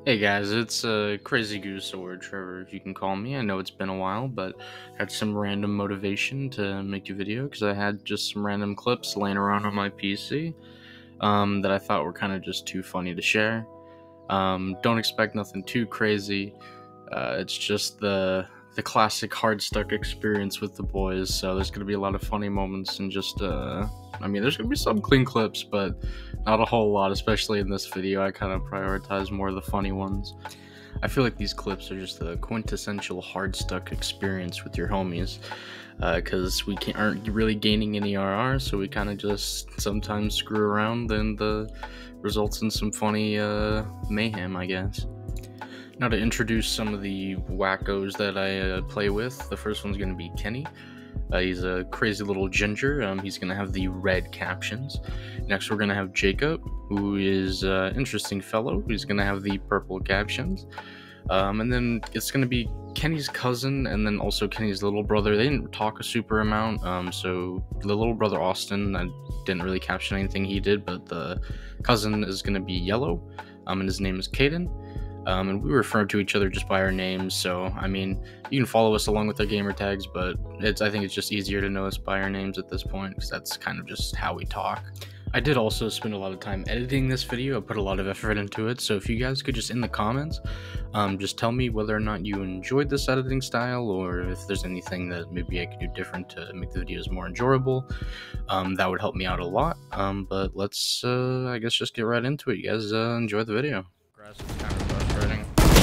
Hey guys, it's Crazy Goose or Trevor, if you can call me. I know it's been a while, but had some random motivation to make a video because I had just some random clips laying around on my PC that I thought were kind of just too funny to share. Don't expect nothing too crazy. It's just the classic hard stuck experience with the boys. So there's gonna be a lot of funny moments and just there's gonna be some clean clips, but not a whole lot, especially in this video. I kind of prioritize more of the funny ones. I feel like these clips are just the quintessential hard stuck experience with your homies, because we aren't really gaining any RR, so we kind of just sometimes screw around, and the results in some funny mayhem, I guess. Now to introduce some of the wackos that I play with, the first one's going to be Kenny. He's a crazy little ginger. He's going to have the red captions. Next we're going to have Jacob, who is an interesting fellow. He's going to have the purple captions. And then it's going to be Kenny's cousin and then also Kenny's little brother. They didn't talk a super amount, so the little brother Austin, I didn't really caption anything he did, but the cousin is going to be yellow, and his name is Caden. And we refer to each other just by our names, so I mean, you can follow us along with our gamer tags, but I think it's just easier to know us by our names at this point, because that's kind of just how we talk. I did also spend a lot of time editing this video. I put a lot of effort into it, so if you guys could just in the comments, just tell me whether or not you enjoyed this editing style, or if there's anything that maybe I could do different to make the videos more enjoyable. That would help me out a lot. But let's, I guess, just get right into it. You guys enjoy the video. Grass is kind of frustrating.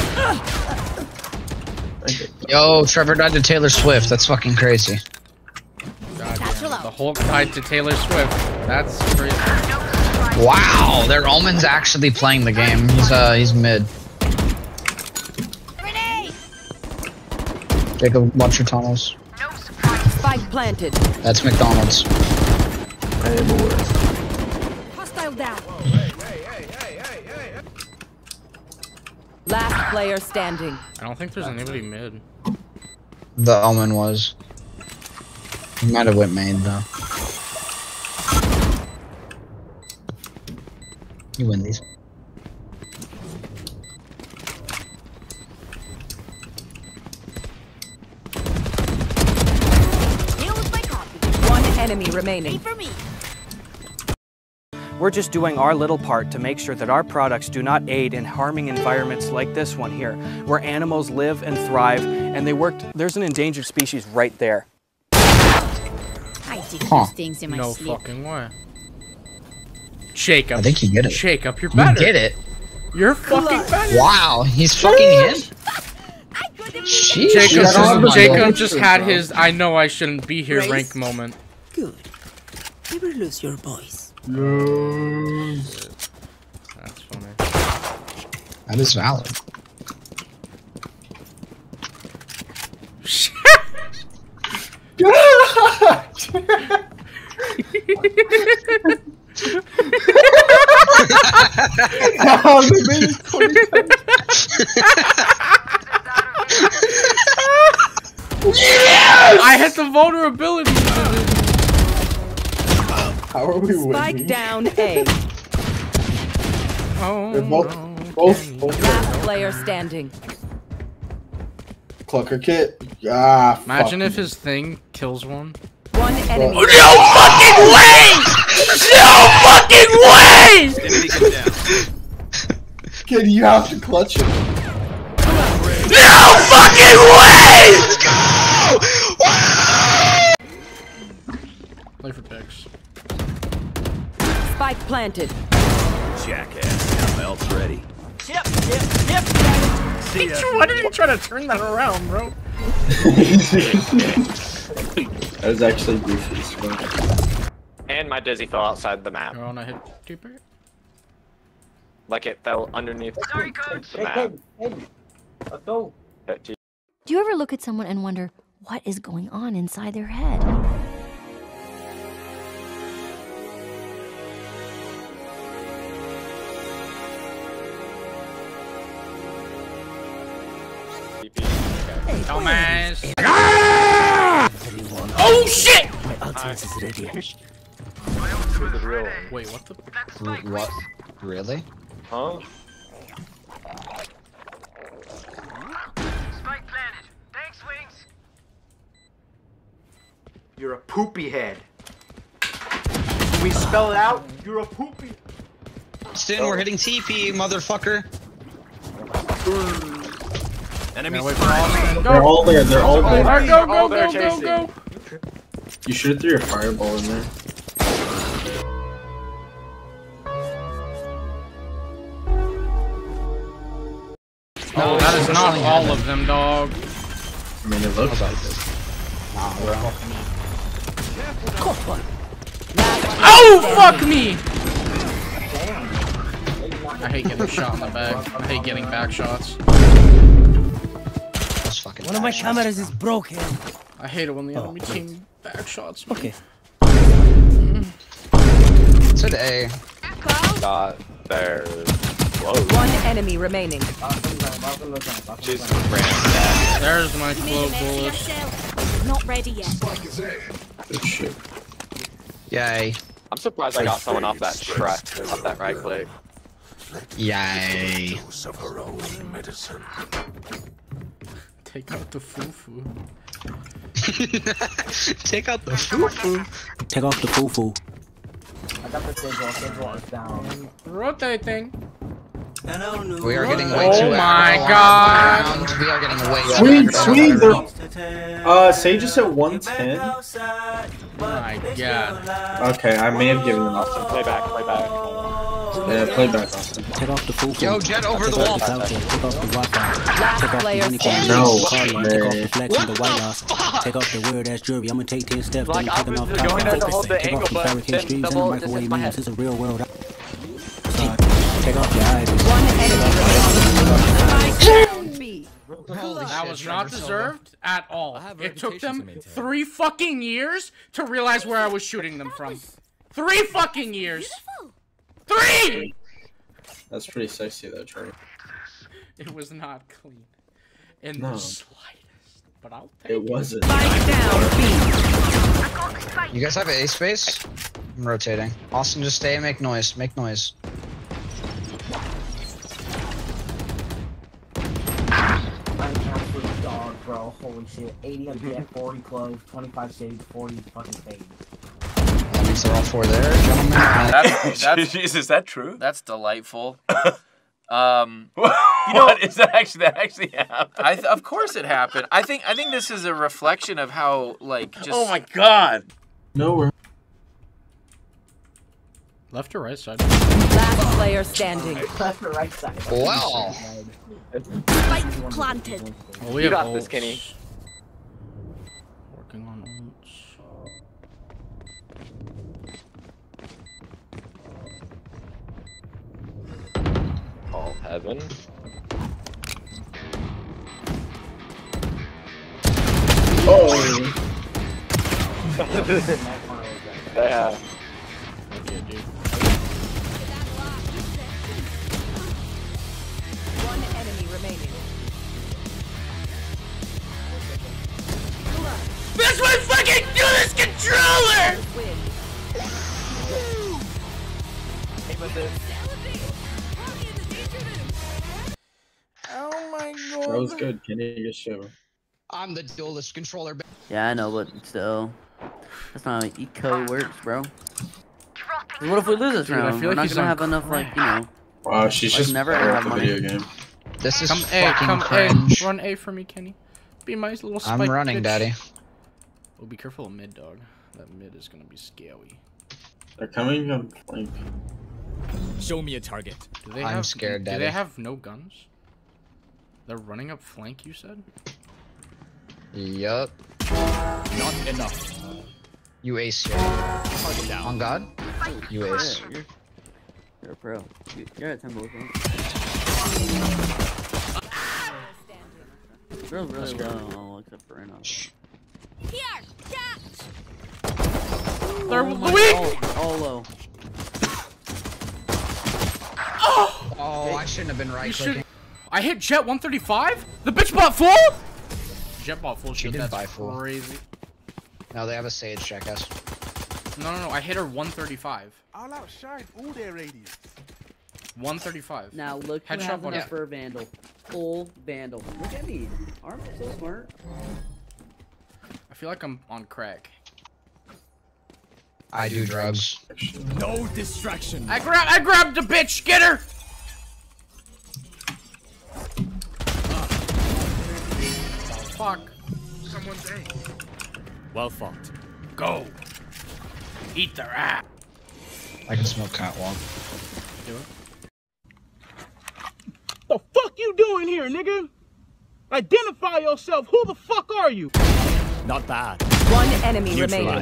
Yo, Trevor died to Taylor Swift. That's fucking crazy. The Hulk died to Taylor Swift. That's crazy. Wow, their Omen's actually playing the game. He's mid. Jacob, watch your tunnels. Spike planted. That's McDonald's. Hostile down. Last player standing. I don't think there's anybody mid. The Omen was. He might have went main though. You win these. One enemy remaining. We're just doing our little part to make sure that our products do not aid in harming environments like this one here, where animals live and thrive, and they work. There's an endangered species right there. I did those things in my sleep. No fucking way. Jacob. I think you get it. Jacob, you're better. You get it. You're fucking better. Wow, he's fucking him. Jacob just had his I know I shouldn't be here rank moment. Good. Never lose your voice. Yes. That's funny. That is valid. Yes! I hit the vulnerability. How are we winning? Spike down A. Oh, They're both Last player standing. Clucker kit. Ah, imagine if his thing kills one. One enemy. No fucking way! No fucking way! Kid, you have to clutch it. No fucking way! Let's go! Play for picks. Spike planted. Jackass. My ult's ready. Yep. Why did you try to turn that around, bro? That was actually goofy as fuck. And my dizzy fell outside the map. You're on a hit keeper? Like it fell underneath the map. Do you ever look at someone and wonder what is going on inside their head? Dumbass. Ah! Oh shit! My ultimate is ready. Wait, what the? What? Really? Huh? You're a poopy head. We spell it out. You're a poopy. Stin, we're hitting TP, motherfucker. Enemy They're all there. They're all there. Alright, go. You should have threw your fireball in there. Oh, that is not all of them, dog. I mean, it looks like it. Oh, fuck me! I hate getting shot in the back. I hate getting back shots. That's fucking One of my cameras is broken. I hate it when the enemy team back shots me. Okay. Today. Got there. Whoa. One enemy remaining. Jesus, ran There's my flow bullets. Not ready yet. Good shit. Yay. I'm surprised I got someone off that track, off that right click. Yay. Take out the foo-foo. Take out the foo-foo. Take off the foo-foo. Rotating. We are getting way Oh too my aggro God. on the ground. We are getting way too Sweet, aggro. Sage just at 110. My God. Okay, I may have given him off. Play back. Yeah, play back Austin. Take off the foo-foo. Yo, Jet over the wall. Take off the Wi-Fi. Last Take off the player unicorn. standing. No Take off way. the flex and the white loss. Take off the weird ass jewelry. I'm gonna take 10 steps. Like, then I taking was off going top to off. hold the Take angle, off the but fabricate then streams and the double microwave just my memes. head. This is a real world. Take off your eyes. One enemy remaining. That was not deserved at all. It took them 3 fucking years to realize where I was shooting them from. 3 fucking years. 3! That's pretty sexy though, Trey. It was not clean. In No. the slightest. But I'll take It wasn't. Spike down B. You guys have A space? I'm rotating. Austin, just stay and make noise. Make noise. Dog, bro. Holy shit. 80 on jet, 40 close, 25 stage, 40 fucking fade. That means they're all 4 there, gentlemen. That's Jesus, is that true? That's delightful. What is that actually happened? Of course it happened. I think this is a reflection of how just. Oh my God! Nowhere. Left or right side? Last player standing. Left or right side. Wow. Spike planted. Well, we You have got this, ults. Kenny. Working on ults. Call heaven. Oh. Yeah. Okay, dude. One enemy remaining. This one fucking do this controller! Win. Oh my God. That was good. Kenny, good show. I'm the duelist controller. Yeah, I know, but still. That's not how eco works, bro. 'Cause what if we lose this Dude, I round? feel We're like not he's gonna on have enough, crack. Wow, she's Like, just never better gonna at have the money. video game. This is Come fucking A, cringe. run A for me, Kenny. Be my little spike. I'm running, bitch. daddy. Oh, be careful of mid, dog. That mid is gonna be scary. They're coming on flank. Show me a target. Do they I'm have, scared, Do daddy. they have no guns? They're running up flank, you said? Yup. Not enough. You ace here. On God? You ace. Yeah, you're a pro. You're at 10 bullets, bro. Girl's really low, except for Reno. They're weak! All low. Oh, I shouldn't have been right You clicking. should. I hit Jet 135? The bitch bought full? Jet bought full She shit. did That's buy full. crazy. No, they have a Sage, jackass. No. I hit her 135. I'll outshine all their radius. 135. Now look who Headshot has one. enough for a Vandal. Full Vandal. Look at me. Aren't I so smart? I feel like I'm on crack. I do drugs. No distraction. I grabbed the bitch. Get her. Fuck. Someone's A. Well fought. Go. Eat their ass. I can smoke catwalk. Do it. The fuck you doing here, nigga? Identify yourself. Who the fuck are you? Not bad. One enemy remaining.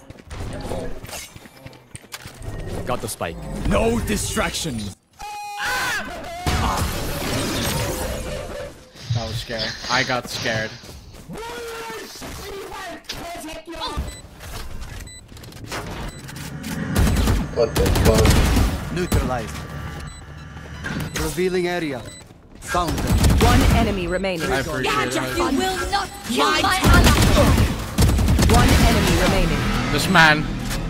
Got the spike. No distraction. That was scary. I got scared. What the fuck? Neutralized. Revealing area. Found them. One enemy remaining. I appreciate it. You will not kill my ally. One enemy remaining. This man.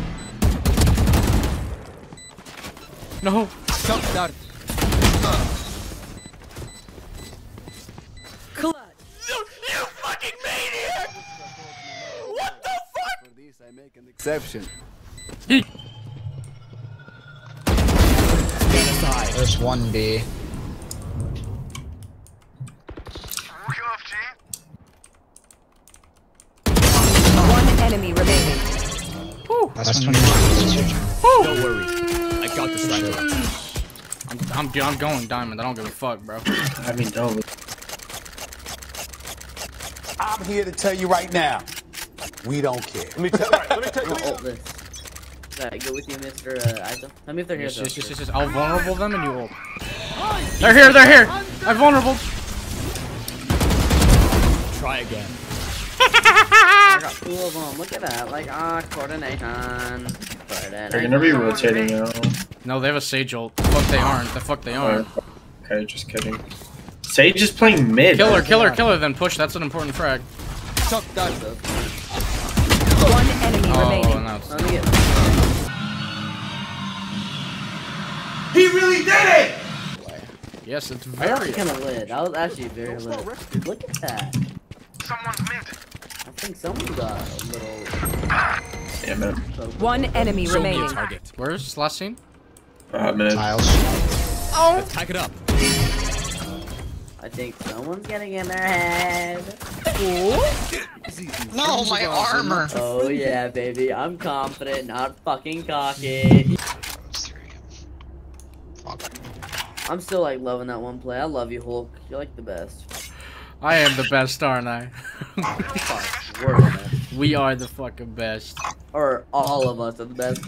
No. Shock dart. You fucking maniac! What the fuck? For this, I make an exception. There's one B. One enemy remaining. That's 20. Don't worry. I got the striker. I'm going diamond. I don't give a fuck, bro. I mean, no. I'm here to tell you right now, we don't care. Let me tell you. Ult this. Alright, go with you, Mr. Isa. Tell me if they're here. Yes. I'll vulnerable them and you ult. They're here. I'm vulnerable. Try again. I got 2 of them. Look at that. Like, coordination. They're gonna be rotating out. No, they have a Sage ult. The fuck they aren't. Okay, just kidding. Sage is playing mid. Kill her, then push. That's an important frag. Shock dart. One enemy remaining. No. He really did it! Yes, it's That very. was kind of lit. That was actually very lit. Look at that. Someone's mid. I think someone got a little. Damn it. One enemy Show me a remaining. target. Where's last scene? Mid. Tiles. Let's pack it up. I think someone's getting in their head. No, my armor. Oh yeah, baby. I'm confident, not fucking cocky. I'm still like loving that one play. I love you, Hulk. You're like the best. I am the best, aren't I? We're the best. We are the fucking best. Or all of us are the best.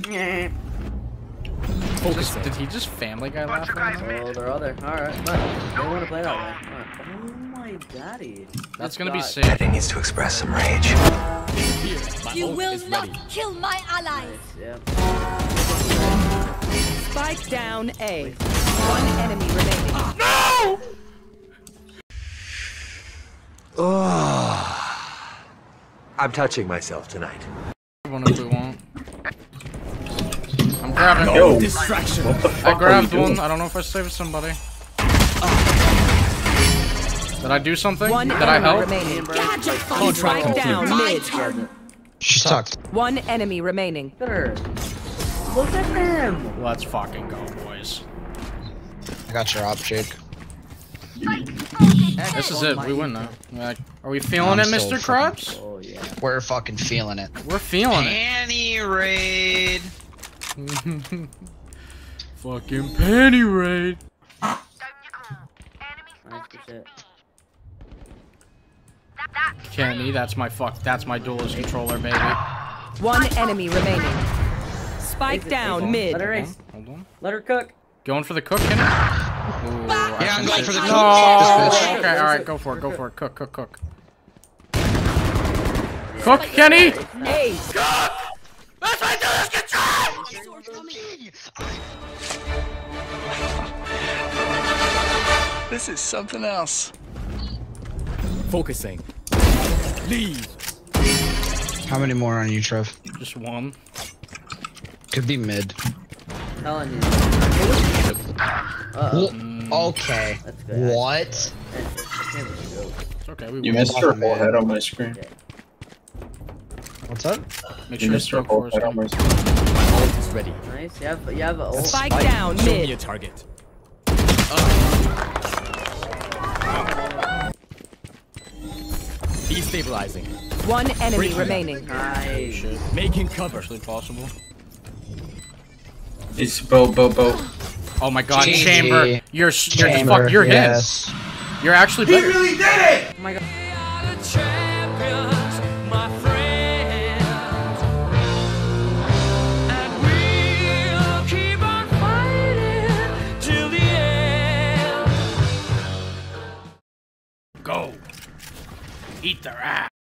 Did he just Family Guy laugh? Oh, they're all there. Alright, but they want to play that way. Alright. Oh my daddy. That's gonna be safe. Daddy needs to express some rage. Here, my You ult will is not ready. kill my allies. Yeah. Spike down A. One enemy remaining. No! I'm touching myself tonight. One if we want. I'm grabbing. No distraction. What the I fuck grabbed are you one. doing? I don't know if I saved somebody. Did I do something? One Did I enemy help? remaining. Contract Spike down mid. She sucked. One enemy remaining. Look at her. Look at him. Let's fucking go, boys. I got your op, Jake. This is it. We win now. Like, are we feeling I'm it, still Mr. Krabs? Oh yeah. We're fucking feeling it. We're feeling it. Panty raid. Fucking panty raid. Nice shit. Kenny, that's my duelist controller, baby. One enemy remaining. Spike down mid. Let her race. Hold on. Let her cook. Going for the cook, Kenny? Ooh, Yeah, I'm going for the cook. No. This bitch. Okay, alright, go for it. Cook. Cook, Kenny! Ace. That's my duelist control! This is something else. Focusing. Leave. How many more on you, Trev? Just one. Could be mid. Telling you. Okay. That's good. What? It's okay, we You won. missed her whole head on my screen. What's up? Make You sure missed her it's whole head on my screen. ready. Nice. You have a ult. Spike down Show mid. me a target. Destabilizing. One enemy Breaking. remaining. Nice. Making cover. Actually possible. It's Bo. Oh my god, GG. Chamber. You're Chamber, you're yes. him. You're actually better. really did it! Oh my god.